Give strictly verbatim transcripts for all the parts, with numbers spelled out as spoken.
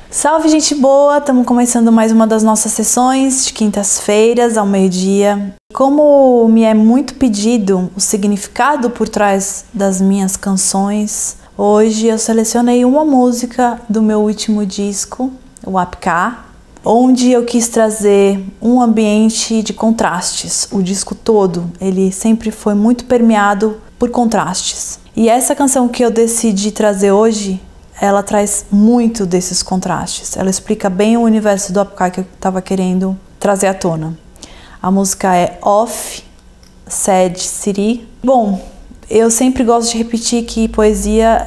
Salve, gente boa! Estamos começando mais uma das nossas sessões de quintas-feiras ao meio-dia. Como me é muito pedido o significado por trás das minhas canções, hoje eu selecionei uma música do meu último disco, o Apká, onde eu quis trazer um ambiente de contrastes. O disco todo, ele sempre foi muito permeado por contrastes. E essa canção que eu decidi trazer hoje, ela traz muito desses contrastes. Ela explica bem o universo do Apká que eu estava querendo trazer à tona. A música é Off, Sad City. Bom, eu sempre gosto de repetir que poesia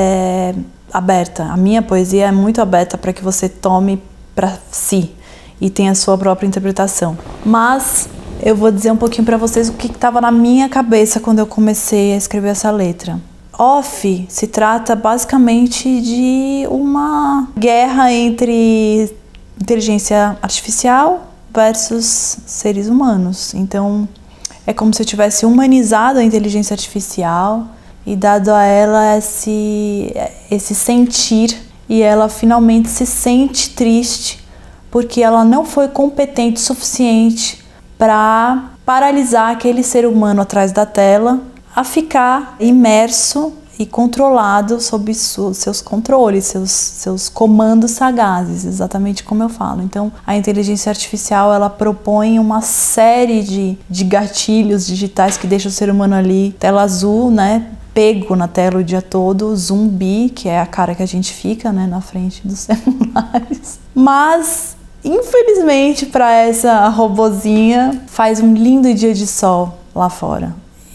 é aberta. A minha poesia é muito aberta para que você tome para si e tenha a sua própria interpretação. Mas eu vou dizer um pouquinho para vocês o que estava na minha cabeça quando eu comecei a escrever essa letra. Off se trata basicamente de uma guerra entre inteligência artificial versus seres humanos. Então, é como se eu tivesse humanizado a inteligência artificial e dado a ela esse, esse sentir, e ela finalmente se sente triste porque ela não foi competente o suficiente para paralisar aquele ser humano atrás da tela a ficar imerso e controlado sob seus controles, seus, seus comandos sagazes, exatamente como eu falo. Então, a inteligência artificial, ela propõe uma série de, de gatilhos digitais que deixam o ser humano ali, tela azul, né, pego na tela o dia todo, zumbi, que é a cara que a gente fica, né, na frente dos celulares. Mas, infelizmente, para essa robozinha, faz um lindo dia de sol lá fora.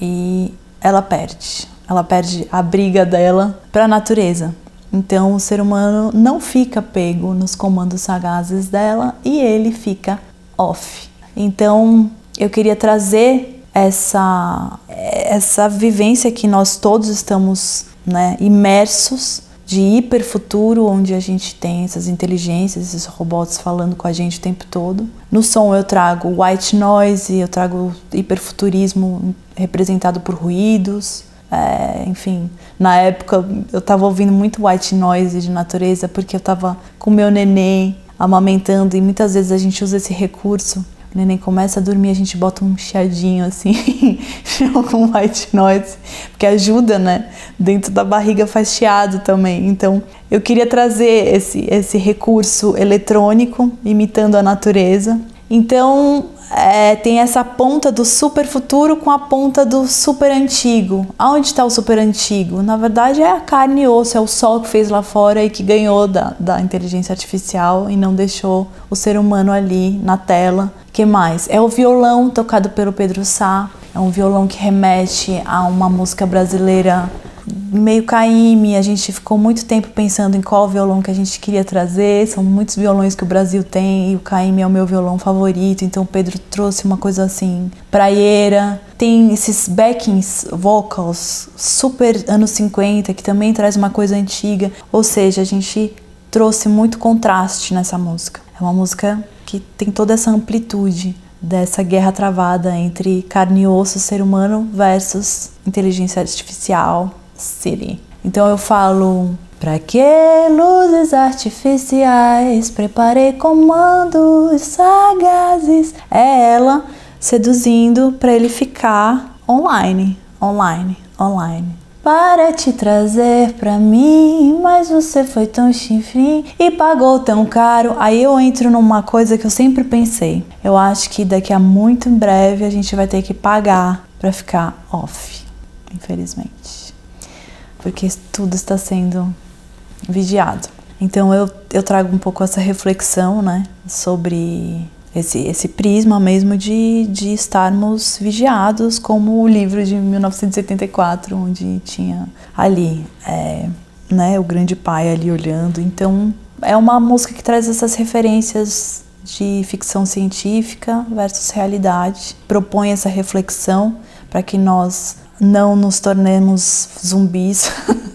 E ela perde. Ela perde a briga dela para a natureza. Então o ser humano não fica pego nos comandos sagazes dela e ele fica off. Então eu queria trazer essa, essa vivência que nós todos estamos, né, imersos, de hiperfuturo, onde a gente tem essas inteligências, esses robôs falando com a gente o tempo todo. No som eu trago white noise, eu trago hiperfuturismo representado por ruídos. É, enfim, na época eu estava ouvindo muito white noise de natureza porque eu estava com meu neném amamentando, e muitas vezes a gente usa esse recurso. O neném começa a dormir, a gente bota um chiadinho assim, com white noise, porque ajuda, né? Dentro da barriga faz chiado também. Então, eu queria trazer esse, esse recurso eletrônico, imitando a natureza. Então, é, tem essa ponta do super futuro com a ponta do super antigo. Aonde está o super antigo? Na verdade, é a carne e osso, é o sol que fez lá fora e que ganhou da, da inteligência artificial e não deixou o ser humano ali na tela. O que mais? É o violão tocado pelo Pedro Sá. É um violão que remete a uma música brasileira meio caymmi. A gente ficou muito tempo pensando em qual violão que a gente queria trazer. São muitos violões que o Brasil tem e o caymmi é o meu violão favorito. Então o Pedro trouxe uma coisa assim, praieira. Tem esses backings vocals super anos cinquenta, que também traz uma coisa antiga. Ou seja, a gente trouxe muito contraste nessa música. É uma música que tem toda essa amplitude dessa guerra travada entre carne e osso, ser humano versus inteligência artificial, City. Então eu falo: pra que luzes artificiais? Preparei comandos sagazes. É ela seduzindo para ele ficar online, online, online. Para te trazer pra mim, mas você foi tão chifrinho e pagou tão caro. Aí eu entro numa coisa que eu sempre pensei. Eu acho que daqui a muito em breve a gente vai ter que pagar pra ficar off, infelizmente. Porque tudo está sendo vigiado. Então eu, eu trago um pouco essa reflexão, né, sobre esse, esse prisma mesmo de, de estarmos vigiados, como o livro de mil novecentos e setenta e quatro, onde tinha ali, é, né, o grande pai ali olhando. Então é uma música que traz essas referências de ficção científica versus realidade, propõe essa reflexão para que nós não nos tornemos zumbis.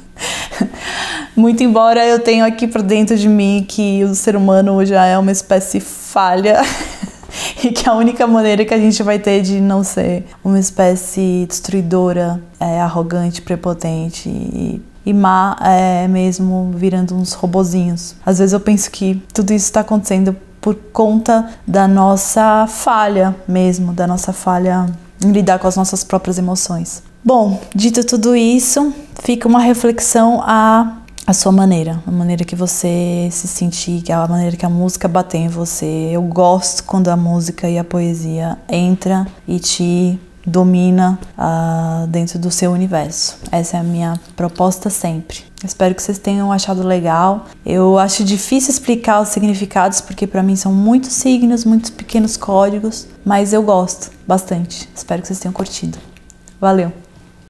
Muito embora eu tenha aqui por dentro de mim que o ser humano já é uma espécie falha e que a única maneira que a gente vai ter de não ser uma espécie destruidora, é, arrogante, prepotente e, e Má é mesmo virando uns robozinhos. Às vezes eu penso que tudo isso está acontecendo por conta da nossa falha mesmo, da nossa falha em lidar com as nossas próprias emoções. Bom, dito tudo isso, fica uma reflexão a a sua maneira, a maneira que você se sentir, a maneira que a música bater em você. Eu gosto quando a música e a poesia entra e te domina uh, dentro do seu universo. Essa é a minha proposta sempre. Espero que vocês tenham achado legal. Eu acho difícil explicar os significados, porque para mim são muitos signos, muitos pequenos códigos, mas eu gosto bastante. Espero que vocês tenham curtido. Valeu!